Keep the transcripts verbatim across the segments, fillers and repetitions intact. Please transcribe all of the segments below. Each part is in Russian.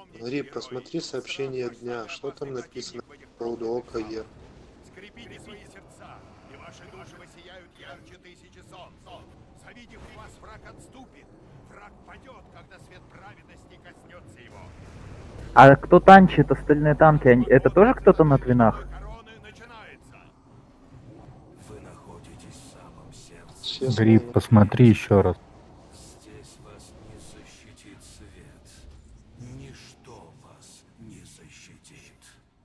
Гриб, посмотри сообщение дня. Что там написано по поводу ОКЕ? Скрепили свои сердца, и ваши души воссияют ярче тысячи солнц. Завидев вас, враг отступит. Враг падет, когда свет праведности коснется его. А кто танчит остальные танки? Они... Это тоже кто-то на твинах? Вы находитесь в самом сердце. Все Гриб, словно- посмотри еще раз. Здесь вас не защитит свет. Ничто вас не защитит.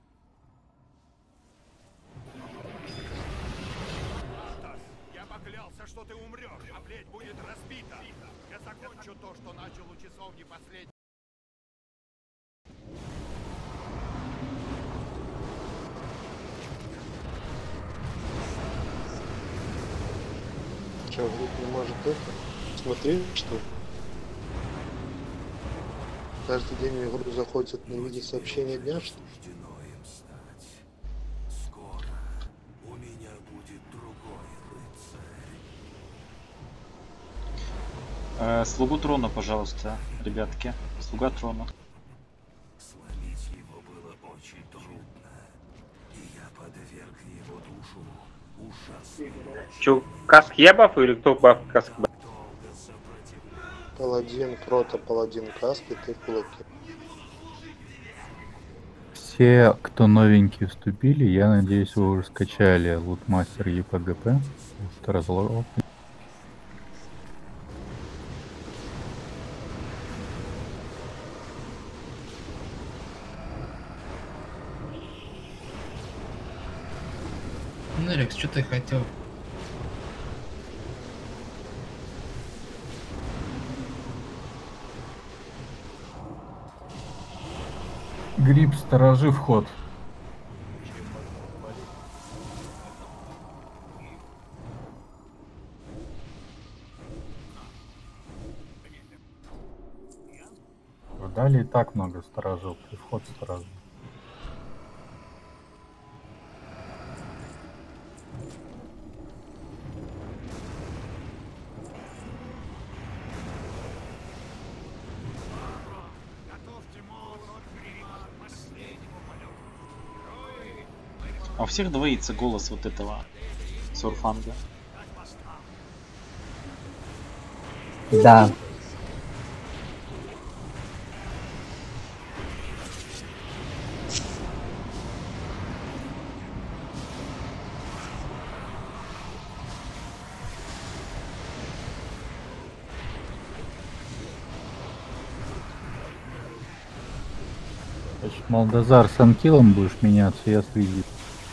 Атос, я поклялся, что ты умрешь, а плеть будет разбита. Я закончу то, что начал у часовни последний. Че, Гриб не может это? Смотри, что каждый день в игру заходит на виде сообщения дня, что ли? Суждено им стать. Скоро у меня будет другой рыцарь. Э, слугу трона, пожалуйста, ребятки. Слуга трона. Сломить его было очень трудно, и я подверг его душу ужасному. Чё, каск я баф или кто баф каск? Долго сопротивлялся. Паладин, прото, паладин, каски, ты кулаки. Все, кто новенькие вступили, я надеюсь, вы уже скачали лутмастер ЕПГП. Это разлог. Ну, Рекс, что ты хотел? Гриб, сторожи вход. Дали и так много сторожил, при вход сторожил. А у всех двоится голос вот этого сурфанга. Да. Значит, Молдозар с Анкилом будешь меняться, я среди.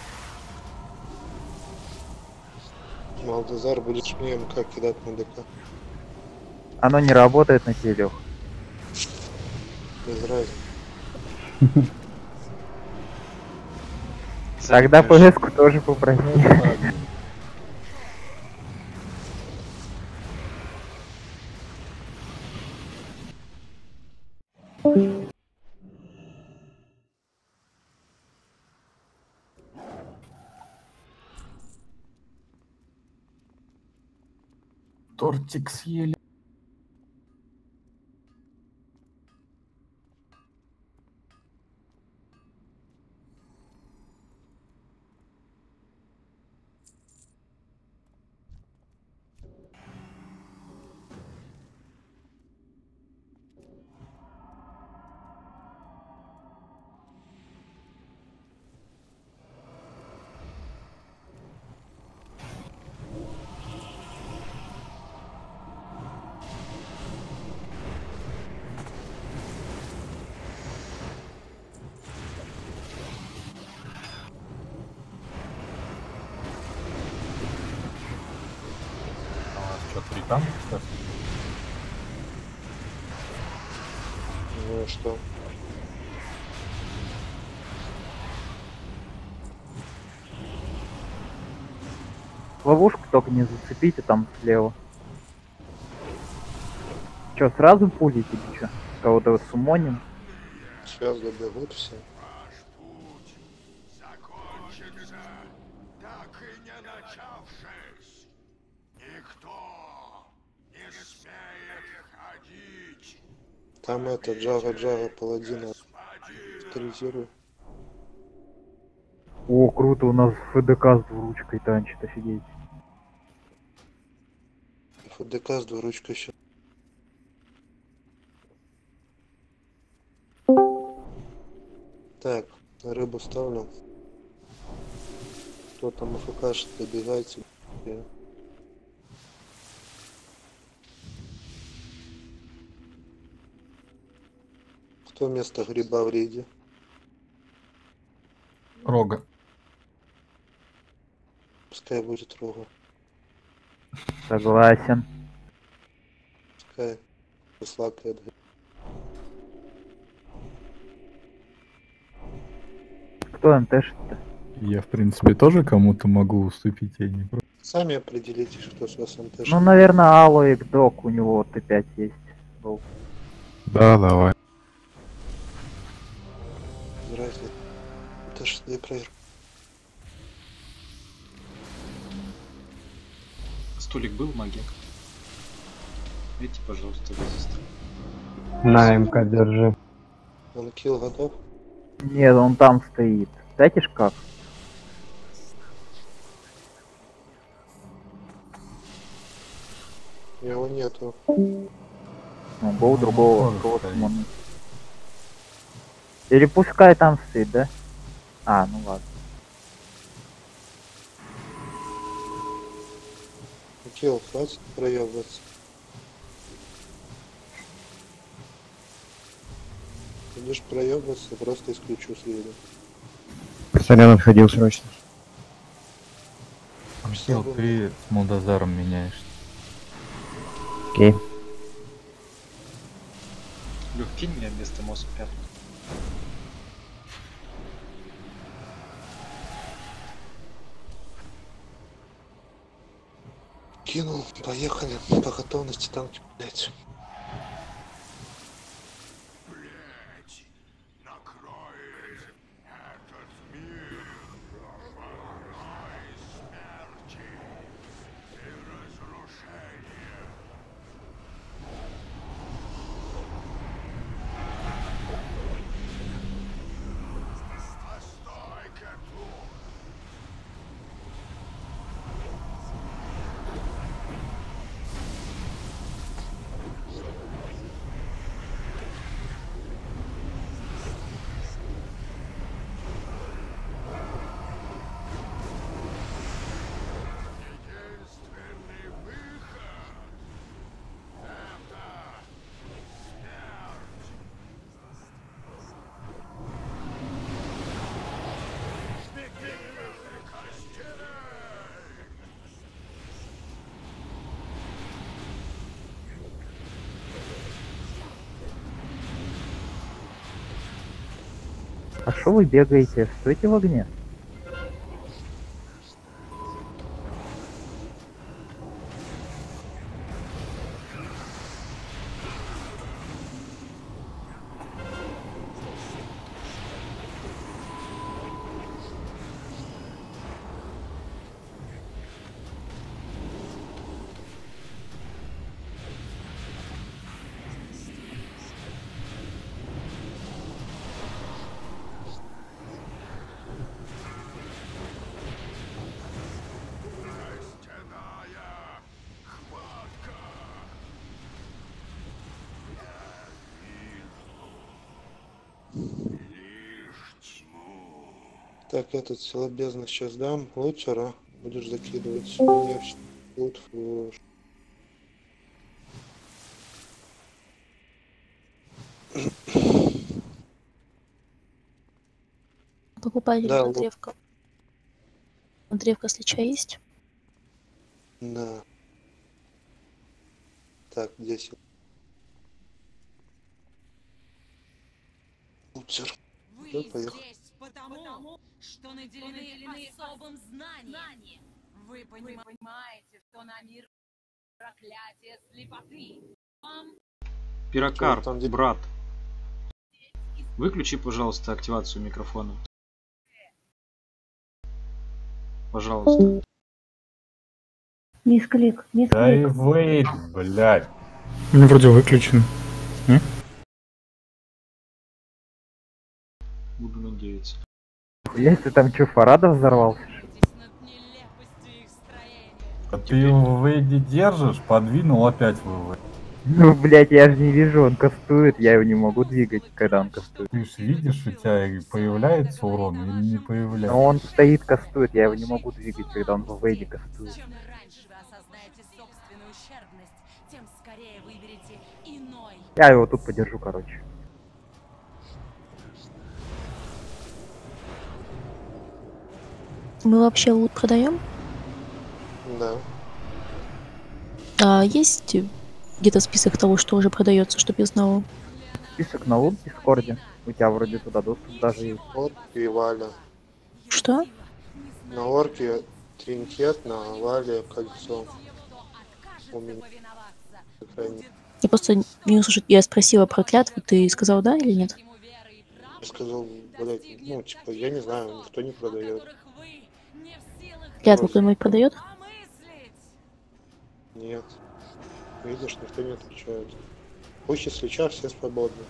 Малдазар будешь мне МК кидать на ДК. Оно не работает на тебе, Лёх. Без разницы. Тогда ПС-ку тоже попроси. Тортик съели. Что, три там, кстати? Ну и что? Ловушку только не зацепите там слева. Чё, сразу пулите или чё? Кого-то сумоним? Сейчас добегут все. Ваш путь закончится, так и не начавшись. Никто не смеет ходить. Там это Джага Джага паладина авторизирую. О, круто, у нас ФДК с двуручкой танчит, офигеть. ФДК с двуручкой еще. Так, рыбу ставлю. Кто там АФКшит, добегайте. Кто вместо гриба в рейде? Рога. Пускай будет рога. Согласен. Пускай слакает. Кто МТшит-то? Я, в принципе, тоже кому-то могу уступить, я не против. Сами определитесь, кто с вас МТ. Ну, наверное, Алоик Док, у него Т пять есть. Был. Да, давай. Разница. Это ж не проверка. Столик был, магик? Видите, пожалуйста, резистор. На МК держи. Он килл готов? Нет, он там стоит. Дайте шкаф. Его нету. Ну, был другого. тоже кого-то стоит. можно. Или пускай там стоит, да? А, ну ладно. Килл, хватит проебываться. Будешь проебываться, просто исключу с виду. Сорян, отходил срочно. Сил ты с Молдозаром меняешься. Окей. Лёх, кинь меня вместо Мос пятку. Кинул, поехали. По готовности танки, блять. Блять, накроет этот мир волной смерти и разрушения. Постой-ка тут! Единственный выход — это смерть. Беги, костей! А что вы бегаете? Стойте в огне. Костяная хватка. Я вижу лишь тьму. Так, этот силобезно сейчас дам. Лучера будешь закидывать. Мне в тут в... Покупали Да, на вот. древко. Древко слича есть? Да. Так, здесь. Лучер. Вы Да, поехали. здесь потому, что наделены особым знанием. Вы понимаете, что на мир проклятие слепоты. Вам Пирокар, Чё, там где- брат. Выключи, пожалуйста, активацию микрофона. Пожалуйста. Мисклик, Да и выйд, блядь. Ну, вроде выключен. Блять, ты там чё, Фарада взорвался? А ты его в Вейде держишь, подвинул опять в ВВ. Ну, блять, я же не вижу, он кастует, я его не могу двигать, когда он кастует. Ты ж видишь, у тебя и появляется урон или не появляется? Но он стоит, кастует, я его не могу двигать, когда он в Вейде кастует. Чем раньше вы осознаете собственную ущербность, тем скорее выберете иной. Я его тут подержу, короче. Мы вообще лут продаем? Да. А есть где-то список того, что уже продается, что без знал? Список на лут в Дискорде. У тебя вроде туда доступ даже есть. Вот и Валя. Что? На орке тринкет, на Вале кольцо. У меня. По крайней мере. Я просто не услышать. Я спросила про клятву, ты сказал да или нет? Я сказал, блять, ну, типа, я не знаю, никто не продает. Клятву кто-нибудь продает? Нет. Видишь, никто не отвечает. Пусть свеча, все свободны.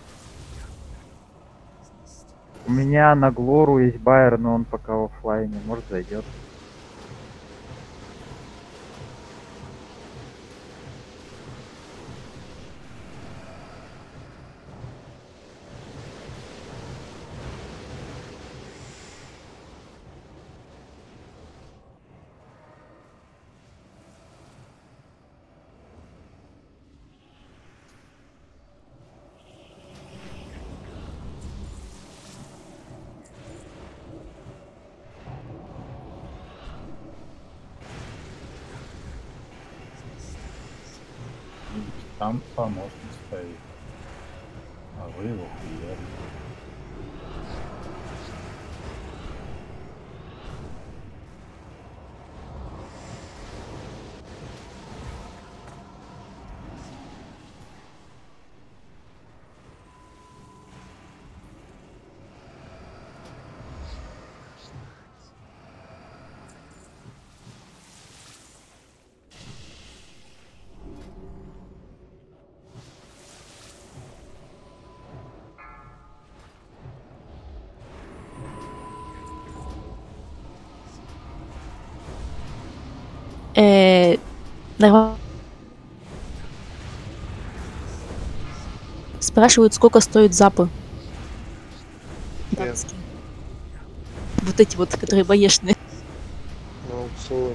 У меня на Глору есть байер, но он пока в оффлайне, может зайдет. Там помощник стоит. А вы его хуяли. Э, нормально. Спрашивают, сколько стоят запы. Датские. Вот эти вот, которые боешные. На аукционе.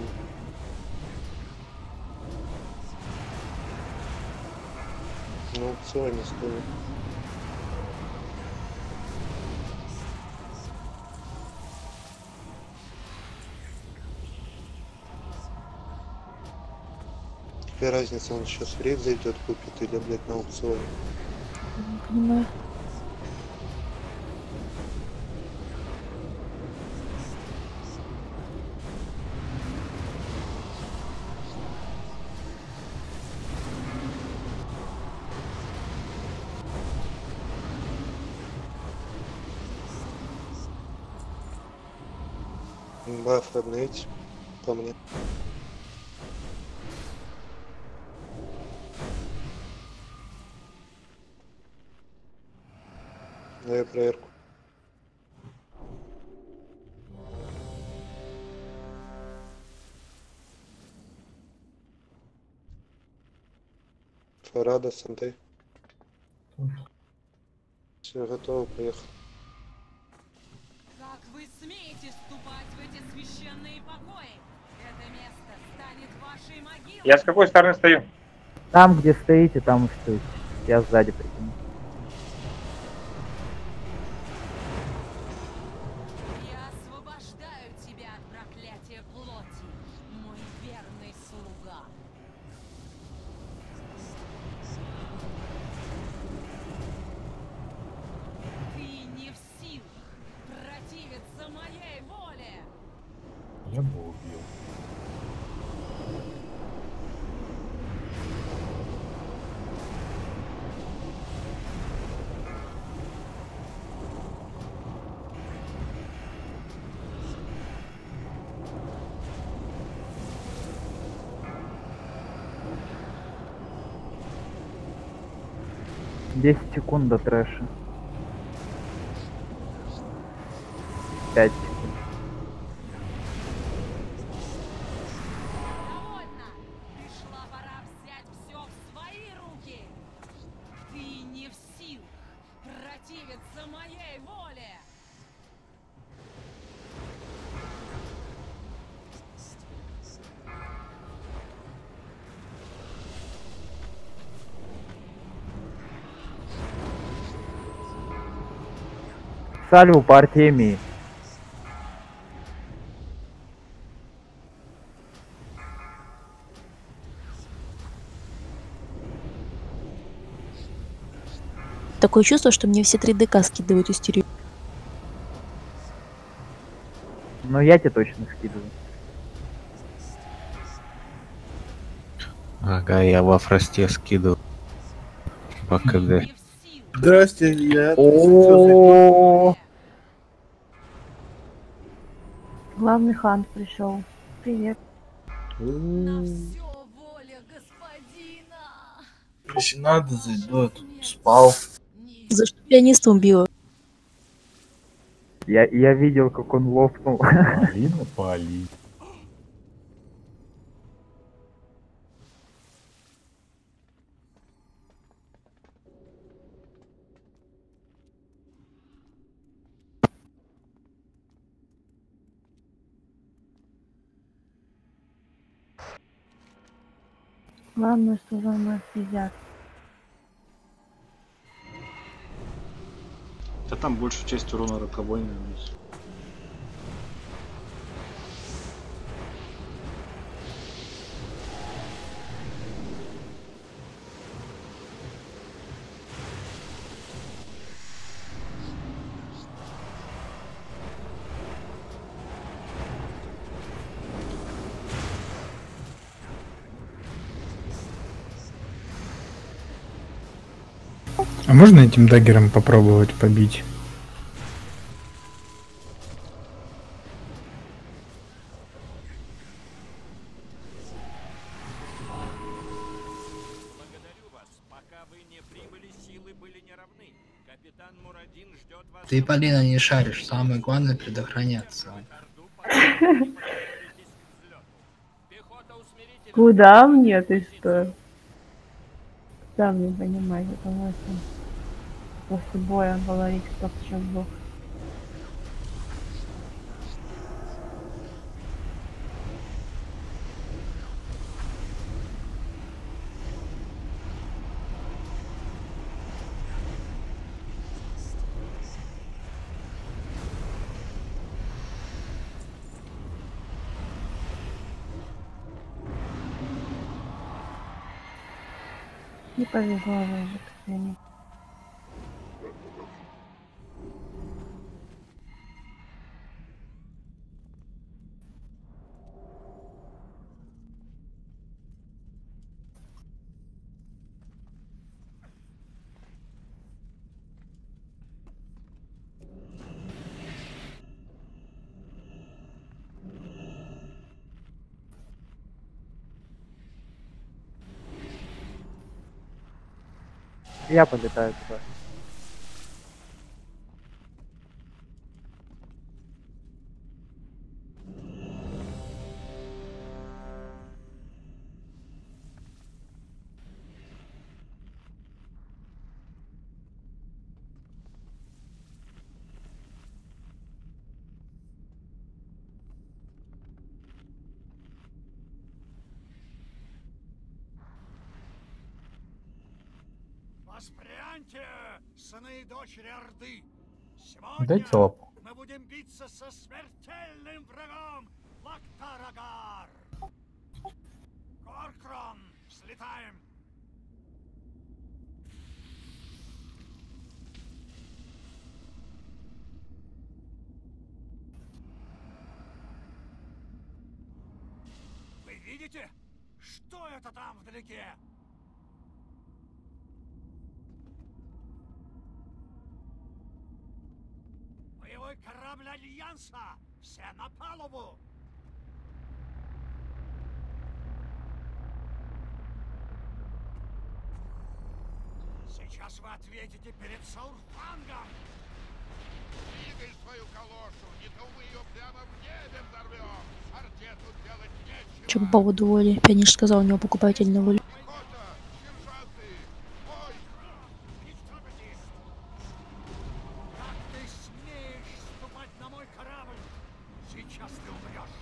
На аукционе стоит. Какая разница, он сейчас в рейд зайдет, купит или, блядь, на аукционе? Не понимаю. Баф обновить по мне. Дай проверку. Фарада, Сантей. Все, готово, поехали. Как вы смеете ступать в эти священные покои? Это место станет вашей могилой. Я с какой стороны стою? Там, где стоите, там и стоите. Я сзади прикину. Я освобождаю тебя от проклятия плоти, мой верный слуга. Ты не в силах противиться моей воле. Я бы убил. десять секунд до трэша. пять секунд. Довольно! Пришла пора взять все в свои руки! Ты не в силах противиться моей воле! Сальву по Артемии. Такое чувство, что мне все три ДК скидывают истерию. Но я тебе точно скидываю. Ага, я во фросте скидываю. По КД. Не в силах! Здрасте, я... О, Главный хан пришел. Привет. На все воля господина! Если надо, зайду, я тут спал. За что пианиста убила? я, я видел, как он лопнул. Полина, Полина. Главное, что за мной следят. Да там большую часть урона роковой нанес. А можно этим даггером попробовать побить? Благодарю вас. Пока вы не прибыли, силы были неравны. Капитан Мурадин ждет вас... Ты, Полина, не шаришь. Самое главное предохраняться. Куда мне ты что? Сам не понимаю, потому что после боя говорить, кто сейчас сдох. Не повезло выжить, Ксении. Я полетаю туда. Воспряньте, сыны и дочери Орды! Сегодня Дайте лапу. мы будем биться со смертельным врагом Лактарагар! Коркрон, взлетаем! Вы видите? Что это там вдалеке? Боевой корабль Альянса! Все на палубу! Сейчас вы ответите перед Саурфангом! Двигай Че по поводу воли? Пианист сказал, у него покупатель на волю. Сейчас ты умрешь.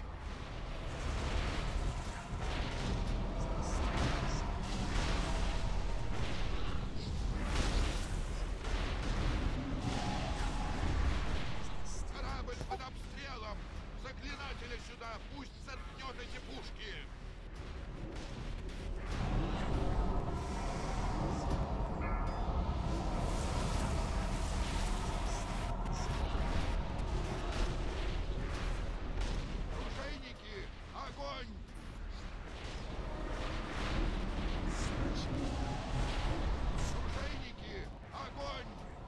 Корабль под обстрелом! Заклинателя сюда! Пусть заткнет эти пушки! Оружейники! Огонь! Оружейники! Огонь!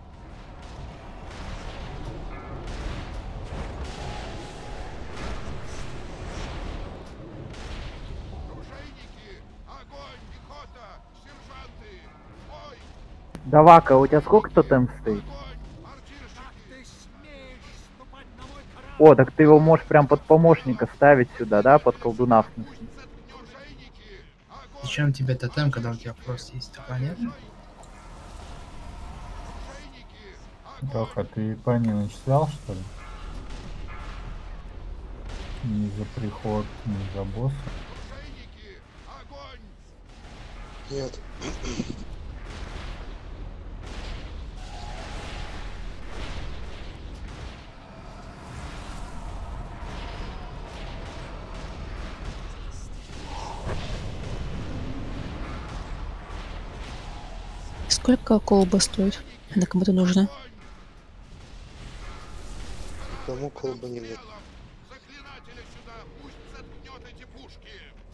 Оружейники! Огонь! Пехота! Сержанты! Бой! Давака, у тебя сколько тотем стоит? О, так ты его можешь прям под помощника ставить сюда, да? Под колдуна, в смысле. Зачем тебе тотем, когда у тебя просто есть оппонент? Тоха, ты по не начислял, что ли? Ни за приход, ни за босса? Нет. Сколько колба стоит? Она кому-то нужна. Кому колба не нужна? Заклинателя сюда! Пусть заткнет эти пушки!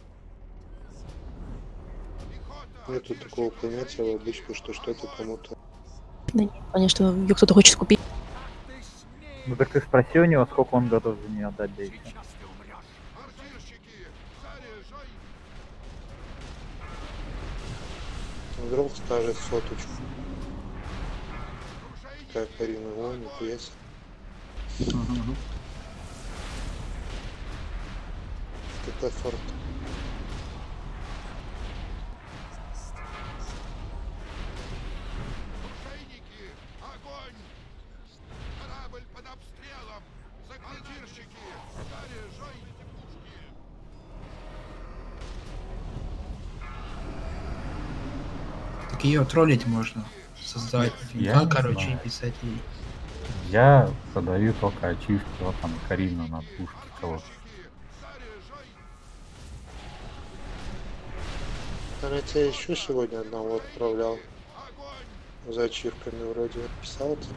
Нету такого понятия обычно, что что-то кому-то. Да нет, понятно, что ее кто-то хочет купить. Ну так ты спроси у него, сколько он готов за нее отдать, да и всё. Вдруг скажет соточку. Как Карина, о, нихуя себе. Какой форт. Оружейники! Огонь! Корабль под обстрелом! Заклинатирщики! Заряжайте пушки! Так ее троллить можно. Создавать Я финка, не короче, знаю. и писать ей. Я подаю только ачивки, вот там Карину на пушке кого-то. А я тебя еще сегодня одного отправлял. За ачивками вроде писал ты.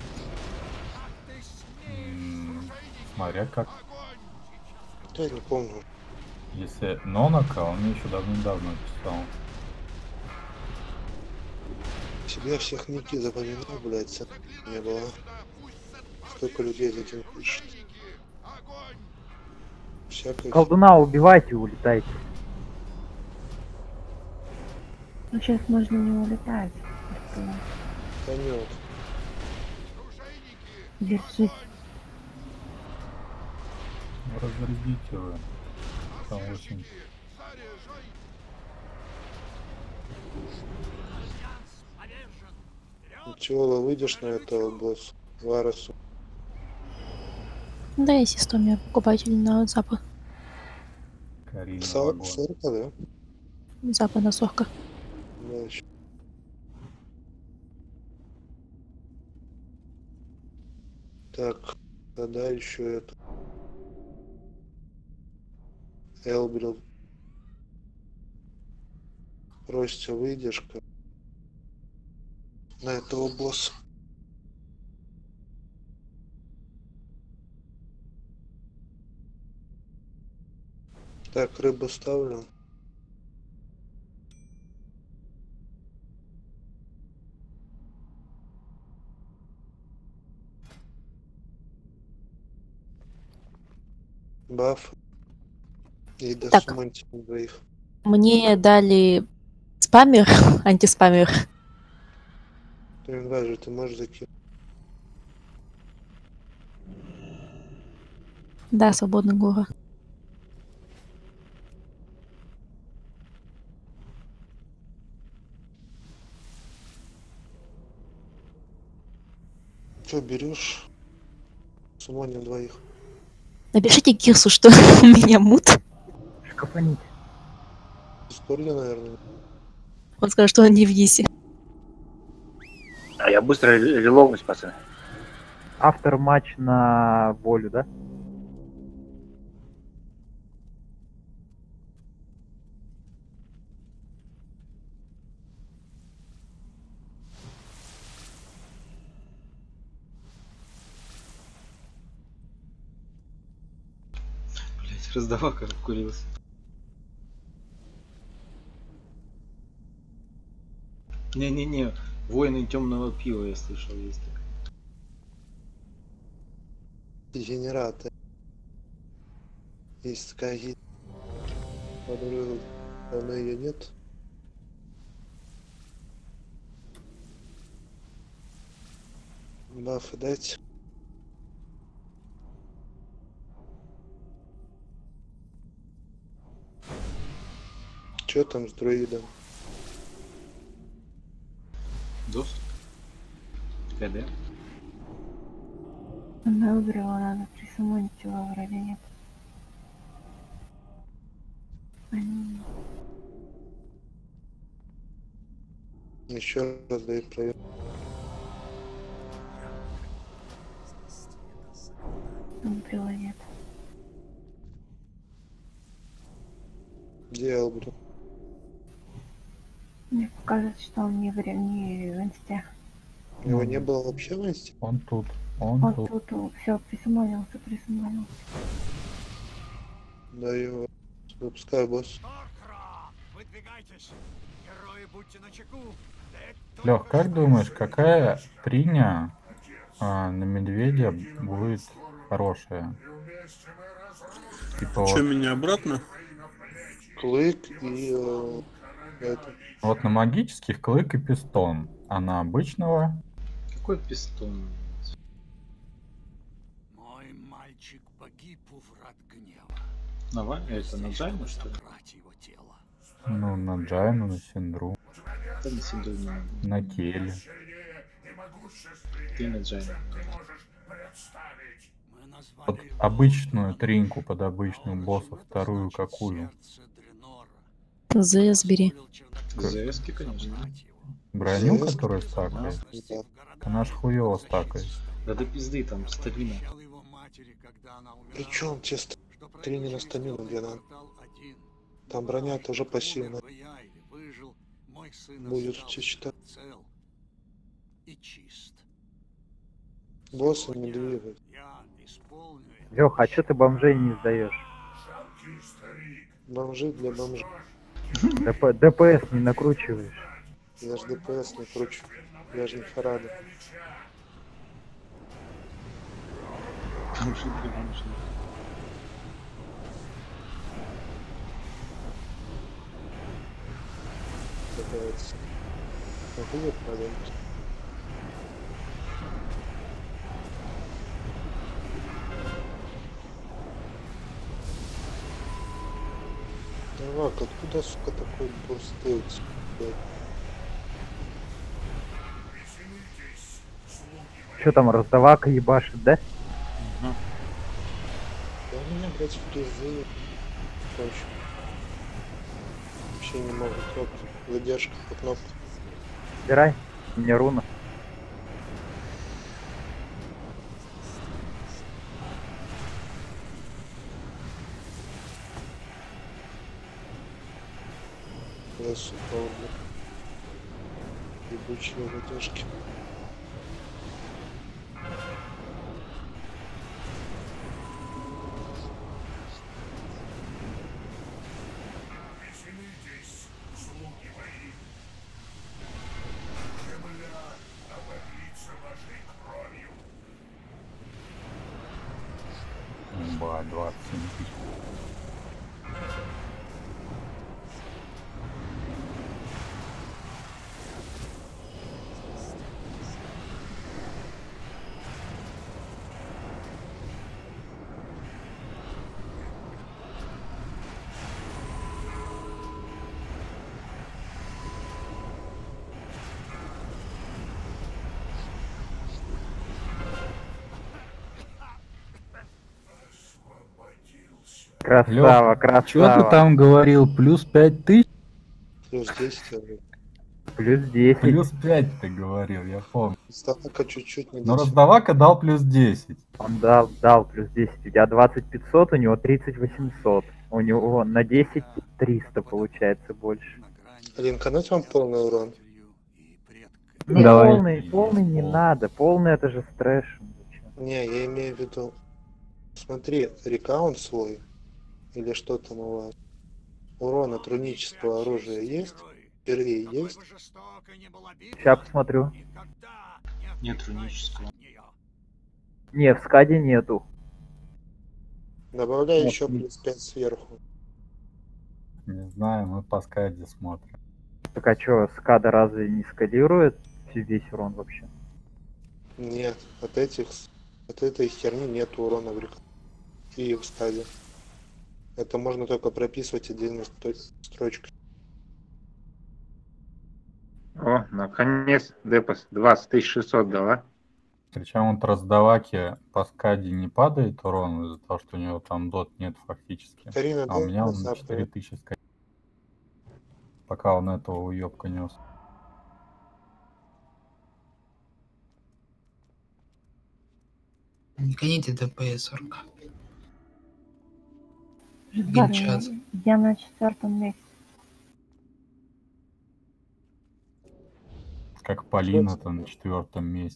М, Смотря как. Я не помню. Если Нонака, он мне еще давно-давно писал. Тебе всех ники запоминал, блядь, не было. Столько людей за этим пишет. Всякое. Колдуна убивайте, улетайте. Ну сейчас можно не улетать. Да нет. Держись. Разрядите вы. Там очень. Чего выйдешь на этого босса? Варасу. Да, есть истомия покупатель на запад. Карина Сор- вагон. Сорка, да? Запад на сорка. Да, еще. Так, тогда еще это. Элбрил. Просится выдержка на этого босса. Так, рыбу ставлю. Баф. И до Так. суммантии двоих. Мне дали спамер, антиспамер. Ты инвайзер, ты можешь закинуть. Да, свободный город. Че берешь? Сумоним двоих. Напишите Кирсу, что у меня мут. Шкафанить. История, наверное. Он скажет, что он не в ЕСе. А я быстро ре- релогнусь, пацаны. Автор матч на волю, да? Блять, раздавака раскурился. Не-не-не, воины темного пива я слышал, есть такая. Дегенераты. Есть такая гид. Подруга, давно ее нет. Бафы дать. Че там с друидом? Дос? КД? Она выбрала, надо присамонить его вроде нет. Они... Еще раз дай проверь. Выбрала нет. Где Элбру? Мне показывает, что он не в, ре- не в инсте. Его не было вообще в инсте? Он тут, он, Он тут. тут, все, присамонился, присамонился. Да его. Выпускаю, босс. Выдвигайтесь. Герои, будьте начеку. Лёх, как думаешь, какая приня а, на медведя будет хорошая? Типа Че, вот, меня обратно? Клык и э, это. вот на магических клык и пистон, а на обычного Какой пистон? Мой мальчик погиб у врат гнева. На ва- это на Джайну, что ли? Забрать его тело. ну на Джайну, на Синдру, Да на Синдру не надо. на Келе. Ты на Джайну. Мы назвали Вот его обычную триньку под обычную босса, вторую какую? ЗС бери. ЗСки, конечно. Броню, Зэ эс? которая стакает? Да. Она ж хуёво стакает. Да до пизды там стабильно. Причем те ст- три не на стамину, где надо. Там броня тоже пассивная. Будет все считать. и чист. Босса не двигать. Я исполню это. Лёх, а чё ты бомжей не сдаешь? Бомжи для бомжей. ДП, ДПС не накручиваешь. Я ж ДПС не кручу. Я ж не Фарада. Бомжи для бомжей. Пытается. Могу я продать? Давак, откуда, сука, такой бурстейл? Чё там, раздавака ебашит, да? Да у меня, блядь, фризы. Короче. Вообще не могу кнопку. Задержка по кнопке. Собирай, мне руна. Да, сука, блядь. Ебучие задержки. Ба, двадцать семь тысяч. Красава, Лёха, чё красава. ты там говорил? Плюс пять тысяч? Плюс десять. а Плюс десять. Плюс пять ты говорил, я помню. Ставка чуть-чуть не Но дотянула. раздавака дал плюс десять. Он дал, дал плюс десять. У тебя двадцать пятьсот, у него тридцать восемьсот. У него на десять триста получается больше. Алин, канать вам полный урон? Ну, Давай. полный, полный не надо. Полный это же с трэшем. Не, я имею в виду... Смотри, рекаунт свой, или что там у вас, урон от рунического оружия есть? Впервые есть? Сейчас посмотрю. Нет рунического. Не, в скаде нету. Добавляй Нет, еще не- плюс пять сверху. Не знаю, мы по скаде смотрим. Так а чё, скада разве не скалирует весь урон вообще? Нет, от этих, от этой херни нет урона в рекаунте и в стаде. Это можно только прописывать отдельной сто- строчкой. О, наконец, Депос двадцать тысяч шестьсот дала. Причем вот раздаваки по скаде не падает урон из-за того, что у него там дот нет фактически. Карина, А у дай меня он назад, на четыре тысячи скачал. Пока он этого уёбка нес. Не гоните ДПС, орка. Ладно, Сейчас. я на четвертом месте. Как Полина-то на четвертом месте.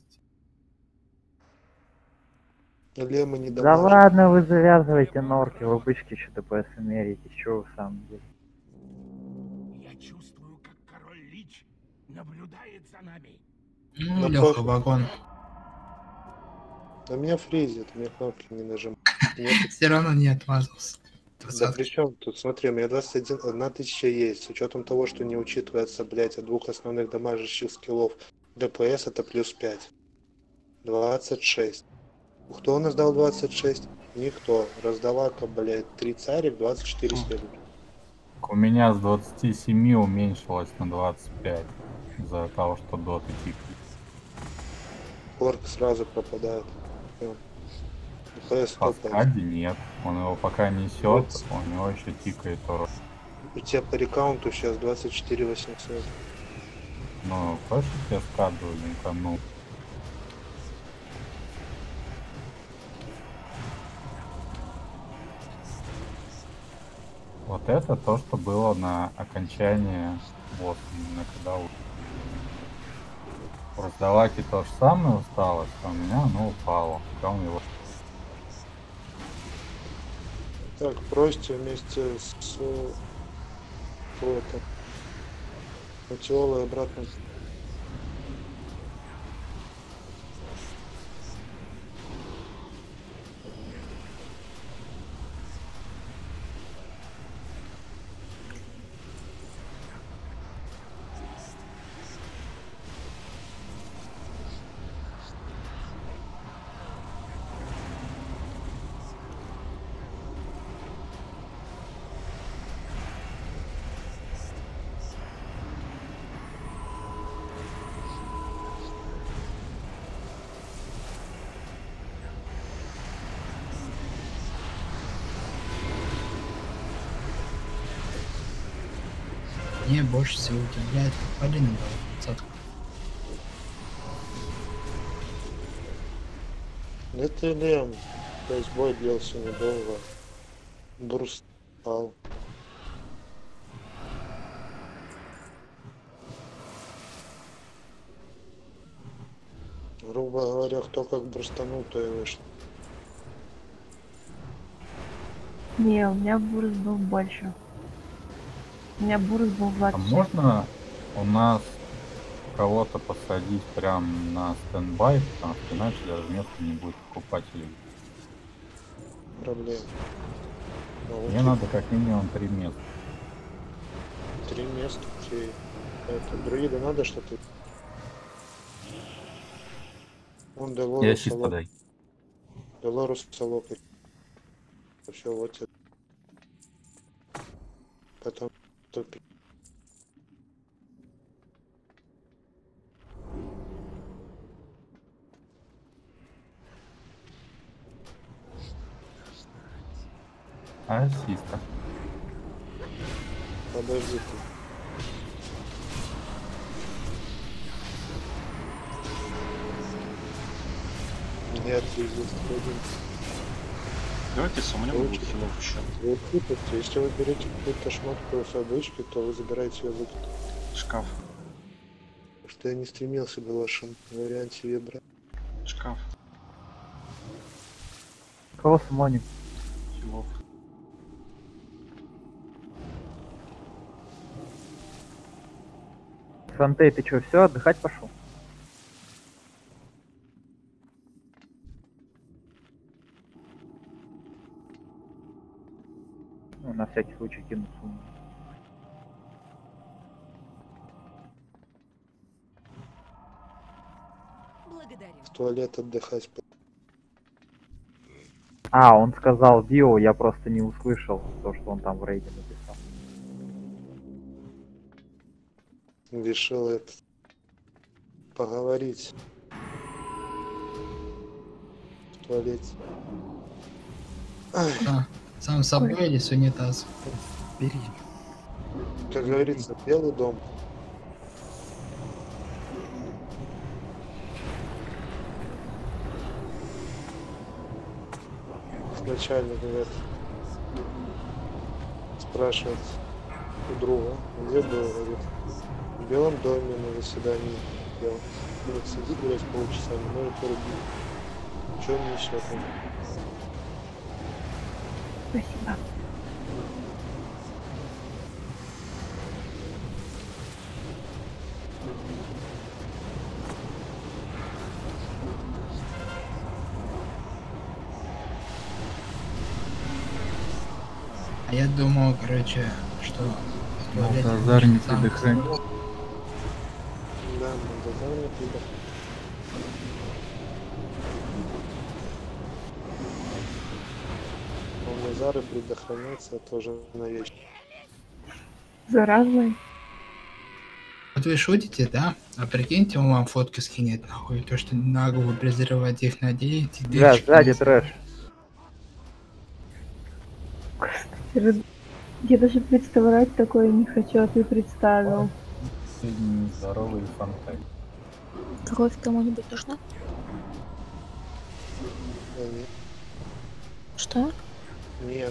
Лема не Да дамажит. ладно, вы завязывайте норки, вы бычки еще ДПС мерите, чё вы в самом деле. Я чувствую, как король Лич наблюдает за нами. Ну, Да Леха, пофиг. вагон. Да меня фризит, мне кнопки не нажимают. Все равно не отмазался. Да при чем тут, смотри, у меня двадцать одна тысяча есть, с учетом того, что не учитывается, блять, от двух основных дамажащих скиллов. ДПС это плюс пять. двадцать шесть. Кто у нас дал двадцать шесть? Никто. Раздавака, блять, три царик, двадцать четыре следует. У меня с двадцати семи уменьшилось на двадцать пять. Из-за того, что доты тикают. Орк сразу пропадает. Всё. ДПС По топает. скаде нет. Он его пока несет, у него еще тикает урон. У тебя по рекаунту сейчас двадцать четыре восемьсот. Ну, точно тебе скаду линканул. Вот это то, что было на окончании босса, именно когда у у раздаваки то же самое усталость, а у меня оно упало. Когда он его... Так, бросьте вместе с... Кто это? Матиолой обратно. Мне больше всего удивляет, как Полина дала двадцатку. Это Лем. То есть бой длился недолго. Бурс пал. Грубо говоря, кто как бурстанул, то и вышло. Не, у меня бурс был больше. У меня бурс был А двадцать шесть. можно у нас кого-то посадить прям на стендбай, потому что иначе даже места не будет покупателей. Проблем. Ну, Мне вот надо как минимум три места. три места. Окей. Это друида надо что-то. Он Делорус. Я чисто дай. Делорус Салок. Все, вот тебе. Потом топи. Ассиста. Подожди ты. Нет, резист один. Давайте сумнем будет хилов еще. Вы купите, если вы берете какую-то шмотку с обычки, то вы забираете ее в шкаф. Потому что я не стремился бы в вашем варианте ее брать. Шкаф. Кого сумоним? Хилов. Фантей, ты чё, все, отдыхать пошел? Ну, на всякий случай кину сумму. В туалет отдыхать. А, он сказал био, я просто не услышал то, что он там в рейде написал. Решил это поговорить в туалете. А, сам собой или с унитаз? Бери. Как говорится, Белый дом. Начальник говорит, спрашивает у друга, где был, говорит, в Белом доме на заседании делал. Говорит, сиди, блядь, полчаса, не может порубить. Че он несет? Спасибо. А я думал, короче, что... Ну, Назар не предохранил. Да, Назар не предохранил. У Назара предохраняется тоже на вещь. Заразный. Вот вы шутите, да? А прикиньте, он вам фотки скинет, нахуй. То, что на голову презервать их надеете. Бля, сзади трэш. Я даже представлять такое не хочу, а ты представил. Здоровый фантазий. Кровь кому-нибудь нужна? Нет. Что? Нет.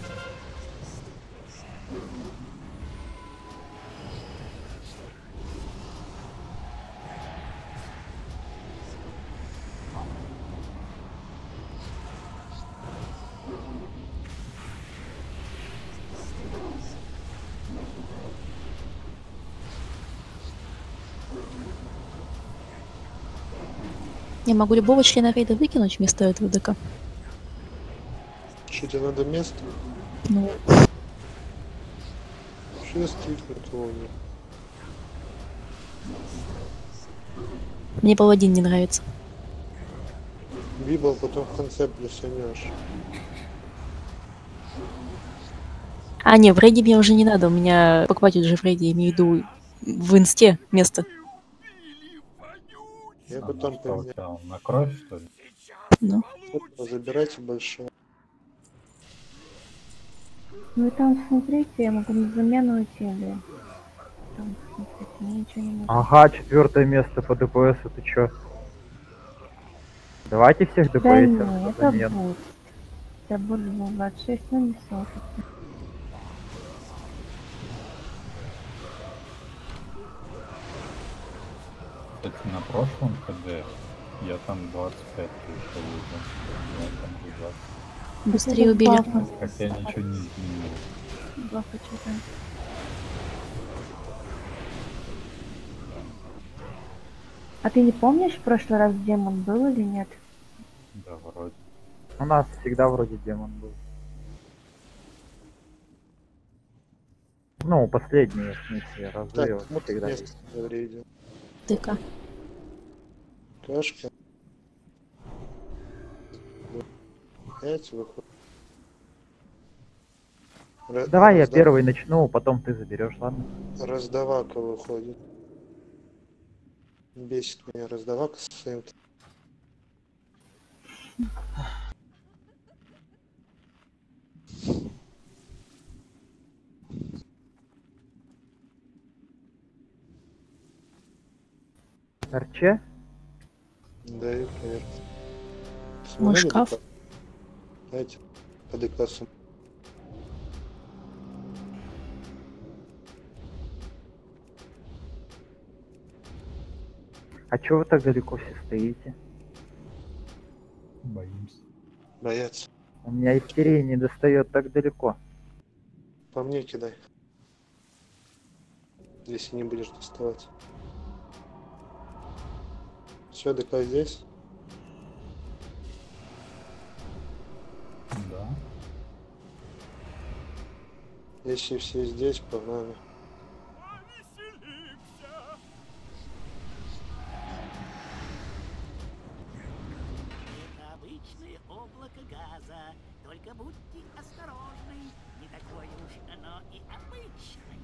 Я могу любого члена рейда выкинуть вместо этого ДК. Что тебе надо место? Ну, Что стихнет его нет? мне паладин не нравится. Библ потом в конце плюсанешь. А, не, в рейде мне уже не надо, у меня покупать уже в рейде, я имею в виду в инсте место. Я потом поменяю. На кровь, что ли? Ну. Забирайте большое. Ну и там смотрите, я могу на замену уйти или... Там, смотрите, мне ничего не нужно. Ага, четвертое место по ДПС, ты чё? Давайте всех Да ДПСим. не, это будет. Я буду на двадцать шесть, ну не сорок. Кстати, на прошлом КД я там двадцать пять пришел уже. Я там же двадцать. Быстрее убили. Хотя ничего не изменилось. Плохо что-то. А ты не помнишь, в прошлый раз демон был или нет? Да, вроде. У нас всегда вроде демон был. Ну, последний, в смысле, разрыв. Так, вот всегда место есть. в рейде. ДК. Кашка. Пять выходит. Ра- Давай я разда- первый начну, потом ты заберешь, ладно? Раздавака выходит. Бесит меня раздавака со своим. РЧ? Да, и проверка. Мой шкаф? Знаете, под классом. А чего вы так далеко все стоите? Боимся. Боятся. У меня истерия не достает так далеко. По мне кидай. Если не будешь доставать. Все, ДК здесь? Да. Если все здесь, погнали. Это обычное облако газа. Только будьте осторожны. Не такое уж оно и обычное.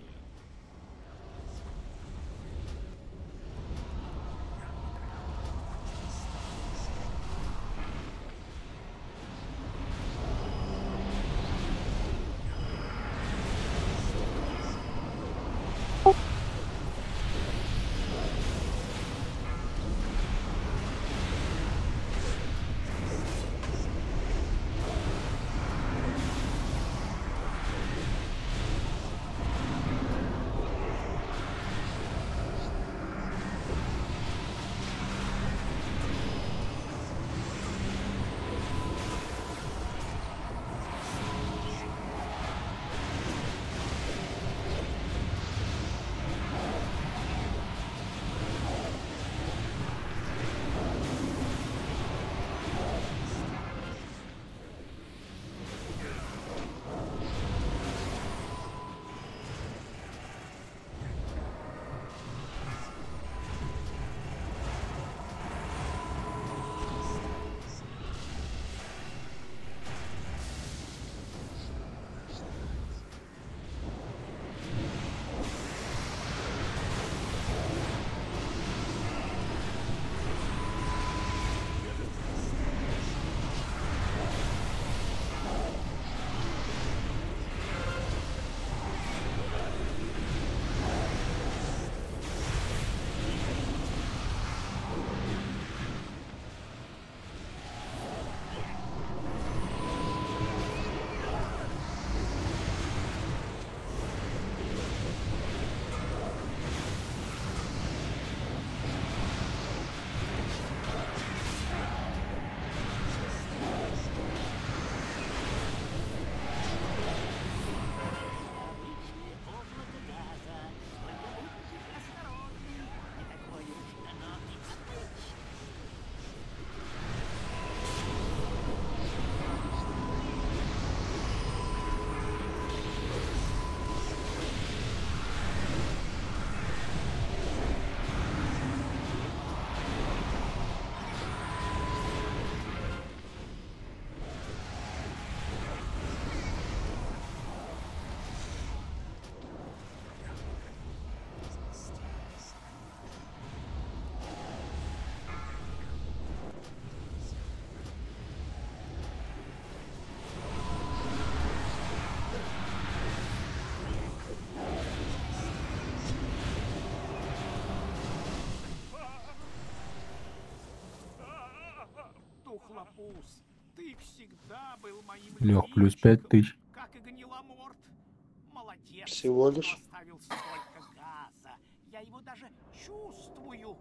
Тухлопус, ты всегда был моим Лех, плюс пять тысяч. как и гниломорт. Молодец. Всего лишь. Оставил столько газа. Я его даже чувствую.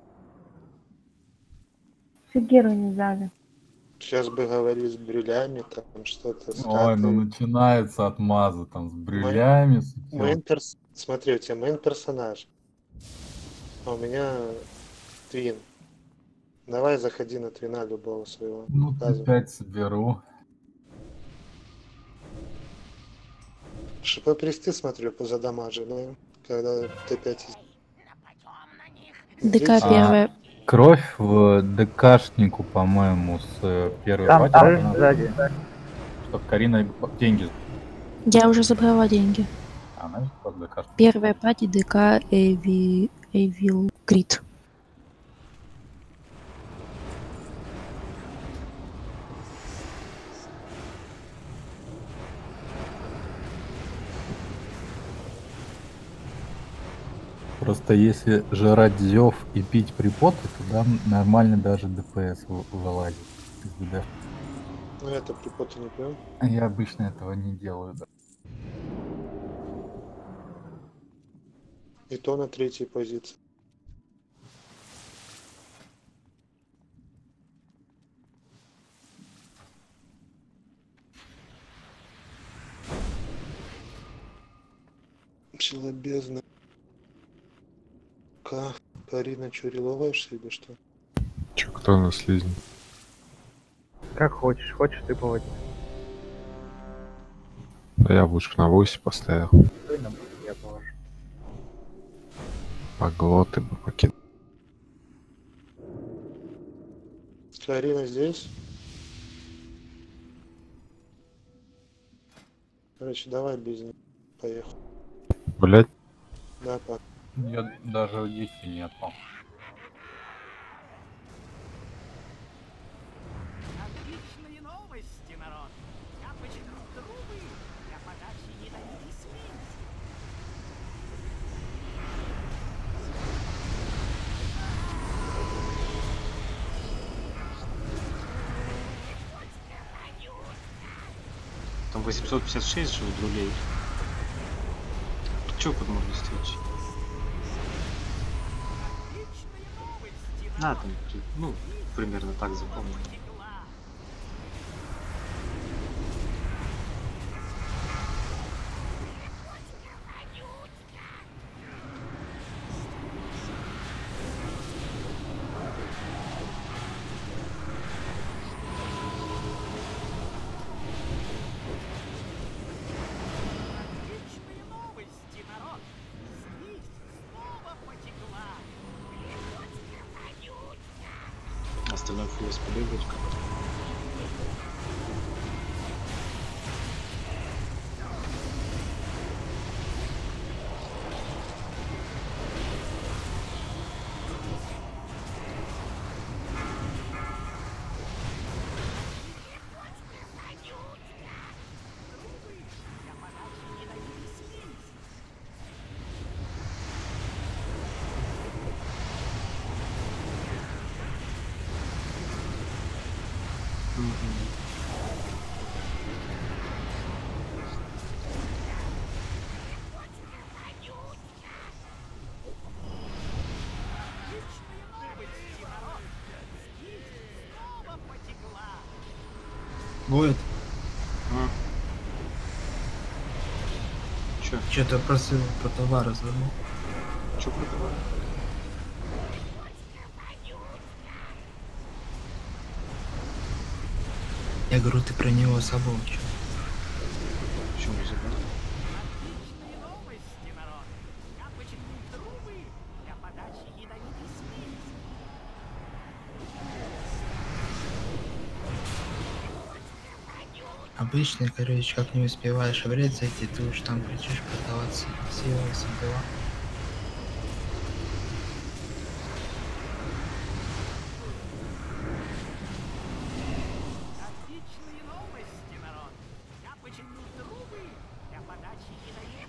Фигеру не дали. Сейчас бы говорили с брюлями, там что-то с Ой, ну картой. начинается отмазы там с брюлями, с всем. Мейн перс... Смотри, у тебя мейн персонаж. А у меня твин. Давай заходи на твина любого своего. Ну, Показывай. пять соберу. ШП престы, смотрю, позадамажи, да? Когда Т пять... ДК А, первая. кровь в ДКшнику, по-моему, с э, первой Там, пати, там, надо, сзади. чтоб Карина деньги. Я уже забрала деньги. А, знаешь, под ДКшник. Первая пати ДК Эви... Эвил Крит. Просто если жрать зев и пить припоты, тогда нормально даже ДПС вы- вылазит из ВД. Ну это припоты не пьем. Я обычно этого не делаю, да. И то на третьей позиции. Сила бездны. Ка, Карина, чё, реловаешься или что? Че, кто на слизни? Как хочешь, хочешь ты поводи. Да я лучше на восемь поставил. Стой на бок, я положу. Поглоты бы покинул. Карина здесь? Короче, давай без них. Поехал. Блять. Да, пап. Я даже в десяти нету. Отличные новости, народ. Я почему трубы для подачи ядовитой смеси. Там восемьсот пятьдесят шесть же у друлей. Чё тут можно стричь? На, там, ну, примерно так запомнил. Отличные новости, народ. Слизь снова потекла. Остальной фуэс побегать как-то. Будет. Чё? Что-то просил про товары забыл. Чё про товары? Я говорю, ты про него забыл, чё? Почему не забыл? Отличные новости, народ. Я почему трубы для подачи ядовитой смеси. Обычно, короче, как не успеваешь в рейд зайти, ты уж там кричишь продаваться силы, все дела. Отличные новости, народ. Я почему трубы для подачи ядовитой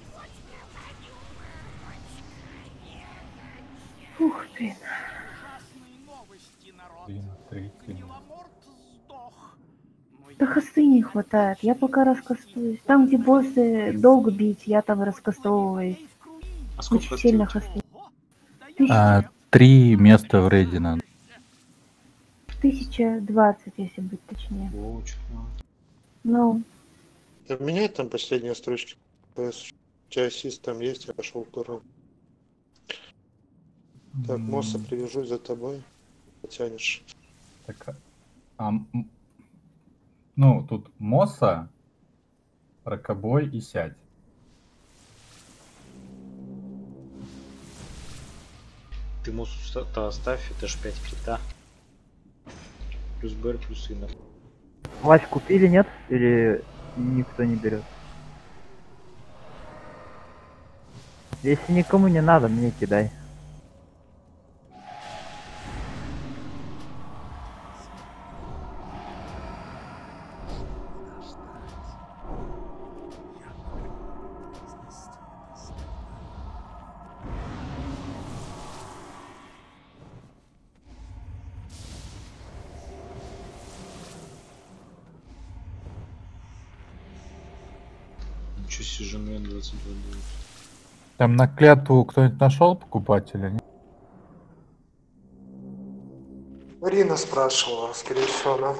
Ух ты. Ужасные новости, народ. Гниламорт сдох. Да хосты не хватает. Я пока раскастуюсь. Там, где боссы долго бить, я там раскастовываюсь. А сколько Очень сильно хостов? хосты. А, три места в рейде надо. Тысяча двадцать, если быть точнее. О, чё? Ну, Да меняй там последние строчки. У тебя ассист там есть, я пошел в туру. Так, Мосса привяжусь за тобой. Потянешь. Так, а, м- ну, тут Мосса, Рокобой и Сядь. Ты мусу-то оставь, это ж пять крита. Плюс БР, плюс инер. Власть купили, нет? Или никто не берет? Если никому не надо, мне кидай. Че сижу на двадцать два дают? Там на клятву кто-нибудь нашел покупателя? Нет? Марина спрашивала, скорее всего, она.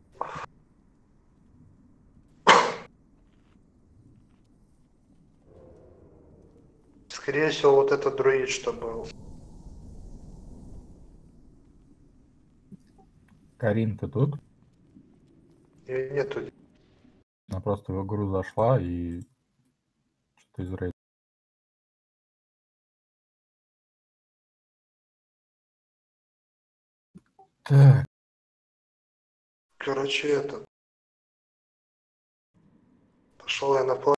Скорее всего, вот этот друид, что был. Карин, ты тут? Её нету. Она просто в игру зашла и что-то из рейда. Так. Короче, это. Пошел я на план.